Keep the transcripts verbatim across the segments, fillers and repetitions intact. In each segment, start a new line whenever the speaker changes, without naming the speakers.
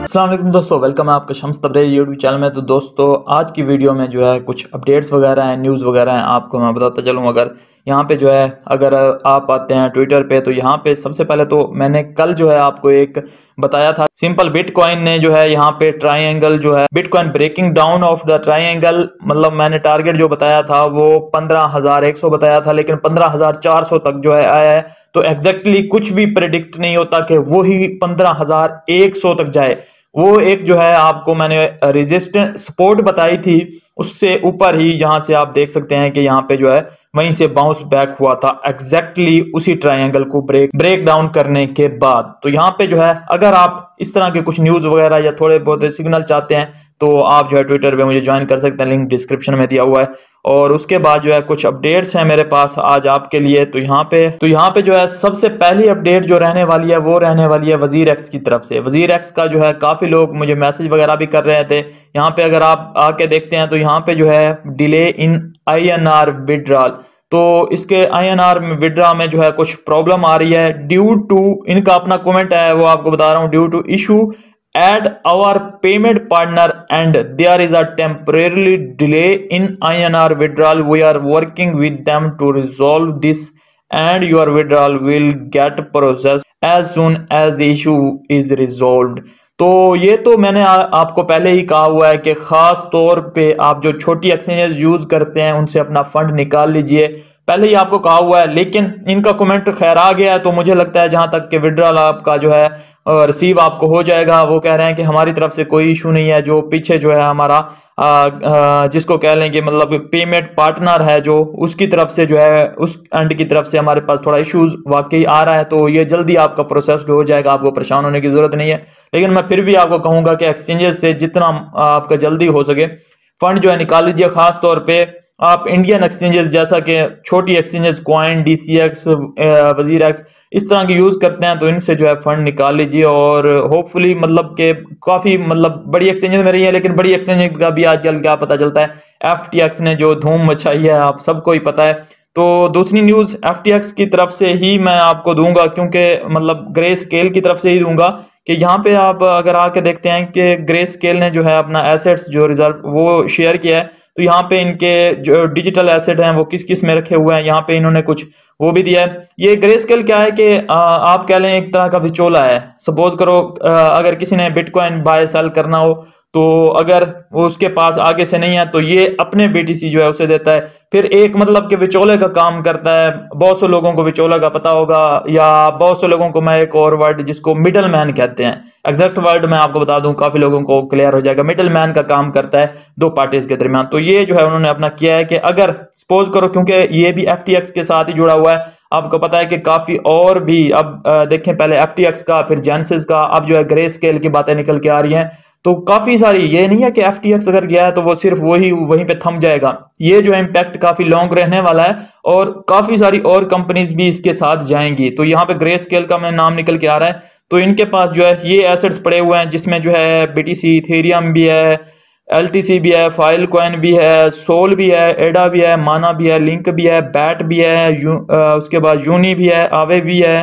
अस्सलाम वालेकुम दोस्तों, वेलकम है आपका शम्स तबरेज़ यूट्यूब चैनल में। तो दोस्तों आज की वीडियो में जो है कुछ अपडेट्स वगैरह हैं, न्यूज़ वगैरह हैं, आपको मैं बताता चलूँ। अगर यहाँ पे जो है अगर आप आते हैं ट्विटर पे, तो यहाँ पे सबसे पहले तो मैंने कल जो है आपको एक बताया था, सिंपल बिटकॉइन ने जो है यहाँ पे ट्राइंगल जो है bitcoin breaking down of the triangle, मतलब मैंने टारगेट जो बताया था वो पंद्रह हजार एक सौ बताया था, लेकिन पंद्रह हजार चार सौ तक जो है आया है। तो एग्जैक्टली exactly कुछ भी प्रेडिक्ट नहीं होता कि वो ही पंद्रह हजार एक सौ तक जाए। वो एक जो है आपको मैंने रेजिस्टेंस सपोर्ट बताई थी, उससे ऊपर ही यहाँ से आप देख सकते हैं कि यहाँ पे जो है वहीं से बाउंस बैक हुआ था एग्जैक्टली exactly उसी ट्रायंगल को ब्रेक ब्रेक डाउन करने के बाद। तो यहाँ पे जो है अगर आप इस तरह के कुछ न्यूज वगैरह या थोड़े बहुत सिग्नल चाहते हैं तो आप जो है ट्विटर पे मुझे ज्वाइन कर सकते हैं, लिंक डिस्क्रिप्शन में दिया हुआ है। और उसके बाद जो है कुछ अपडेट्स हैं मेरे पास आज आपके लिए। तो यहाँ पे तो यहाँ पे जो है सबसे पहली अपडेट जो रहने वाली है वो रहने वाली है वजीर एक्स की तरफ से। वजीर एक्स का जो है काफी लोग मुझे मैसेज वगैरह भी कर रहे थे। यहाँ पे अगर आप आके देखते हैं तो यहाँ पे जो है delay in I N R withdrawal, तो इसके आई एन आर में विड्रॉ में जो है कुछ प्रॉब्लम आ रही है ड्यू टू, इनका अपना कमेंट है वो आपको बता रहा हूँ, due to issue at our payment partner and there is a temporarily delay in I N R withdrawal. We are working with them to resolve this and your withdrawal will get processed as soon as the issue is resolved. तो ये तो मैंने आ, आपको पहले ही कहा हुआ है कि खास तौर पे आप जो छोटी एक्सचेंजेस यूज करते हैं उनसे अपना फंड निकाल लीजिए, पहले ही आपको कहा हुआ है। लेकिन इनका कमेंट खैर आ गया है, तो मुझे लगता है जहां तक कि विड्रॉल आपका जो है रिसीव आपको हो जाएगा। वो कह रहे हैं कि हमारी तरफ से कोई इशू नहीं है, जो पीछे जो है हमारा आ, आ, जिसको कह लेंगे मतलब पेमेंट पार्टनर है जो उसकी तरफ से जो है उस एंड की तरफ से हमारे पास थोड़ा इश्यूज वाकई आ रहा है, तो ये जल्दी आपका प्रोसेस हो जाएगा, आपको परेशान होने की जरूरत नहीं है। लेकिन मैं फिर भी आपको कहूंगा कि एक्सचेंजेस से जितना आपका जल्दी हो सके फंड जो है निकाल लीजिए। खास तौर पे आप इंडियन एक्सचेंजेस जैसा कि छोटी exchanges coin, D C X, Wazir X इस तरह की यूज करते हैं, तो इनसे जो है फंड निकाल लीजिए। और होपफुली मतलब के काफी मतलब बड़ी एक्सचेंजेस में रही है, लेकिन बड़ी एक्सचेंज का भी आजकल क्या पता चलता है, एफ टी एक्स ने जो धूम मचाई है आप सबको ही पता है। तो दूसरी न्यूज एफ टी एक्स की तरफ से ही मैं आपको दूंगा, क्योंकि मतलब ग्रे स्केल की तरफ से ही दूंगा कि यहाँ पे आप अगर आके देखते हैं कि ग्रे स्केल ने जो है अपना एसेट्स जो रिजर्व वो शेयर किया है, तो यहाँ पे इनके जो डिजिटल एसेट हैं वो किस किस में रखे हुए हैं, यहाँ पे इन्होंने कुछ वो भी दिया है। ये ग्रे स्केल क्या है कि आ, आप कह लें एक तरह का विचोला है। सपोज करो आ, अगर किसी ने बिटकॉइन बाय सेल करना हो, तो अगर वो उसके पास आगे से नहीं है तो ये अपने बी टी सी जो है उसे देता है, फिर एक मतलब कि विचोले का काम करता है। बहुत से लोगों को विचोला का पता होगा, या बहुत से लोगों को मैं एक और वर्ड जिसको मिडल मैन कहते हैं, एग्जैक्ट वर्ड मैं आपको बता दूं काफी लोगों को क्लियर हो जाएगा। मिडल मैन का काम करता है दो पार्टीज के दरमियान। तो ये जो है उन्होंने अपना किया है कि अगर सपोज करो, क्योंकि ये भी एफ टी एक्स के साथ ही जुड़ा हुआ है, आपको पता है कि काफी और भी अब देखें पहले एफ टी एक्स का, फिर जेनेसिस का, अब जो है ग्रे स्केल की बातें निकल के आ रही हैं। तो काफी सारी, ये नहीं है कि एफ टी एक्स अगर गया है तो वो सिर्फ वही वहीं पे थम जाएगा, ये जो है इम्पैक्ट काफी लॉन्ग रहने वाला है और काफी सारी और कंपनीज भी इसके साथ जाएंगी। तो यहाँ पे ग्रे स्केल का मैं नाम निकल के आ रहा है, तो इनके पास जो है ये एसेट्स पड़े हुए हैं, जिसमें जो है बी टी सी, इथेरियम भी है, एल टी सी भी है, फाइल कॉइन भी है, सोल भी है, एडा भी है, माना भी है, लिंक भी है, बैट भी है, यू, आ, उसके बाद यूनी भी है, आवे भी है,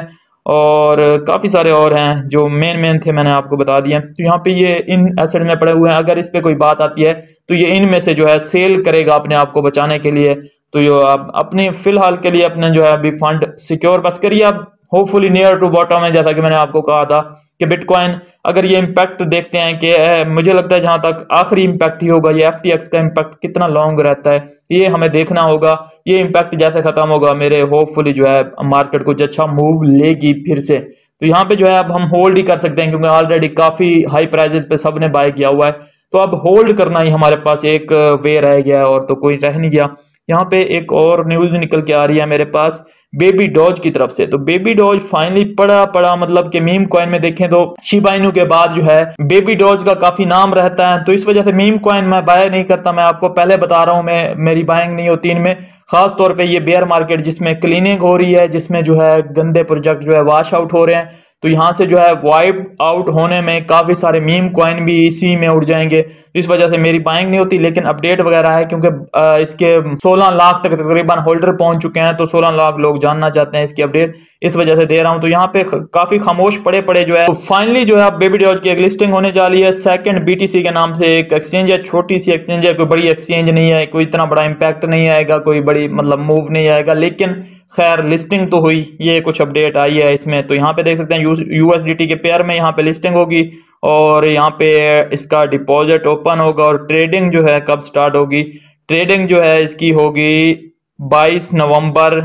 और काफ़ी सारे और हैं जो मेन मेन थे मैंने आपको बता दिए। तो यहाँ पे ये इन एसेट में पड़े हुए हैं। अगर इस पे कोई बात आती है तो ये इनमें से जो है सेल करेगा अपने आप को बचाने के लिए। तो ये आप अपने फिलहाल के लिए अपने जो है अभी फंड सिक्योर बस करिए आप, होपफुली नियर टू बॉटम है, जैसा कि मैंने आपको कहा था कि बिटकॉइन अगर ये इम्पैक्ट देखते हैं कि मुझे लगता है जहां तक आखिरी इम्पैक्ट ही होगा, ये एफ टी एक्स का इम्पैक्ट कितना लॉन्ग रहता है ये हमें देखना होगा। ये इम्पैक्ट जैसे खत्म होगा मेरे होपफुली जो है मार्केट कुछ अच्छा मूव लेगी फिर से। तो यहाँ पे जो है अब हम होल्ड ही कर सकते हैं, क्योंकि ऑलरेडी काफी हाई प्राइजेस पे सबने बाय किया हुआ है, तो अब होल्ड करना ही हमारे पास एक वे रह गया और तो कोई रह नहीं गया। यहाँ पे एक और न्यूज निकल के आ रही है मेरे पास बेबी डॉज की तरफ से। तो बेबी डॉज फाइनली पड़ा पड़ा मतलब कि मीम कॉइन में देखें तो शिबा इनू के बाद जो है बेबी डॉज का काफी नाम रहता है, तो इस वजह से मीम कॉइन मैं बाय नहीं करता। मैं आपको पहले बता रहा हूं, मैं मेरी बाइंग नहीं होती इनमें। खास तौर पे ये बेयर मार्केट जिसमें क्लीनिंग हो रही है, जिसमें जो है गंदे प्रोजेक्ट जो है वॉश आउट हो रहे हैं, तो यहाँ से जो है वाइप आउट होने में काफ़ी सारे मीम कॉइन भी इसी में उड़ जाएंगे। इस वजह से मेरी बाइंग नहीं होती, लेकिन अपडेट वगैरह है क्योंकि इसके सोलह लाख तक तकरीबन होल्डर पहुंच चुके हैं, तो सोलह लाख लोग जानना चाहते हैं इसकी अपडेट, इस वजह से दे रहा हूं। तो यहाँ पे काफी खामोश पड़े पड़े जो है तो फाइनली जो है बेबी डॉज की एक लिस्टिंग होने जा रही है। सेकंड बीटीसी के नाम से एक एक्सचेंज है, छोटी सी एक्सचेंज है, कोई बड़ी एक्सचेंज नहीं है, कोई इतना बड़ा इंपैक्ट नहीं आएगा, कोई बड़ी मतलब मूव नहीं आएगा, लेकिन खैर लिस्टिंग तो हुई, ये कुछ अपडेट आई है इसमें। तो यहाँ पे देख सकते हैं यूएसडीटी के पेयर में यहाँ पे लिस्टिंग होगी और यहाँ पे इसका डिपॉजिट ओपन होगा और ट्रेडिंग जो है कब स्टार्ट होगी, ट्रेडिंग जो है इसकी होगी बाईस नवंबर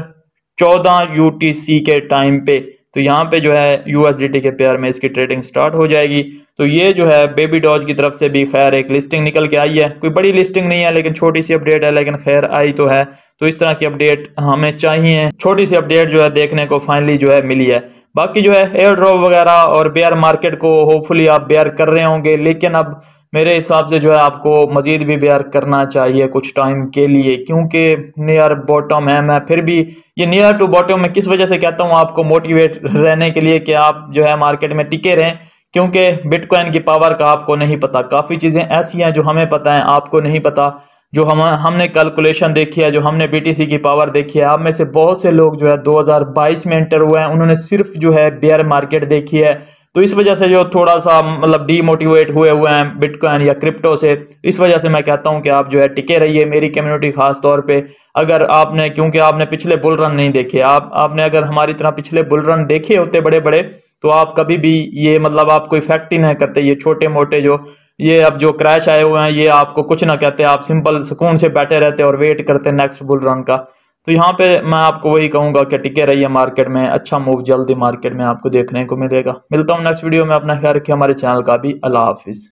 चौदह यूटीसी के टाइम पे। तो यहाँ पे जो है यूएसडीटी के पेयर में इसकी ट्रेडिंग स्टार्ट हो जाएगी। तो ये जो है बेबी डॉज की तरफ से भी खैर एक लिस्टिंग निकल के आई है, कोई बड़ी लिस्टिंग नहीं है लेकिन छोटी सी अपडेट है, लेकिन खैर आई तो है। तो इस तरह की अपडेट हमें चाहिए, छोटी सी अपडेट जो है देखने को फाइनली जो है मिली है। बाकी जो है एयर ड्रॉप वगैरह और बेयर मार्केट को होपफुली आप बेयर कर रहे होंगे, लेकिन अब मेरे हिसाब से जो है आपको मजीद भी बेयर करना चाहिए कुछ टाइम के लिए, क्योंकि नियर बॉटम है। मैं फिर भी ये नियर टू बॉटम में किस वजह से कहता हूँ, आपको मोटिवेट रहने के लिए कि आप जो है मार्केट में टिके रहें, क्योंकि बिटकॉइन की पावर का आपको नहीं पता। काफ़ी चीज़ें ऐसी हैं जो हमें पता है, आपको नहीं पता। जो हम हमने कैलकुलेशन देखी है, जो हमने बीटीसी की पावर देखी है, आप में से बहुत से लोग जो है दो हज़ार बाईस में एंटर हुए हैं, उन्होंने सिर्फ जो है बेयर मार्केट देखी है। तो इस वजह से जो थोड़ा सा मतलब डीमोटिवेट हुए हुए हैं बिटकॉइन या क्रिप्टो से, इस वजह से मैं कहता हूं कि आप जो है टिके रहिए, मेरी कम्युनिटी खास तौर पे। अगर आपने क्योंकि आपने पिछले बुल रन नहीं देखे, आप आपने अगर हमारी तरह पिछले बुल रन देखे होते बड़े बड़े, तो आप कभी भी ये मतलब आपको इफेक्ट ही नहीं करते। ये छोटे मोटे जो ये अब जो क्रैश आए हुए हैं, ये आपको कुछ ना कहते, आप सिंपल सुकून से बैठे रहते और वेट करते नेक्स्ट बुल रन का। तो यहाँ पे मैं आपको वही कहूंगा कि टिके रहिए मार्केट में, अच्छा मूव जल्दी मार्केट में आपको देखने को मिलेगा। मिलता हूँ नेक्स्ट वीडियो में, अपना ख्याल रखिए, हमारे चैनल का भी। अल्लाह हाफिज।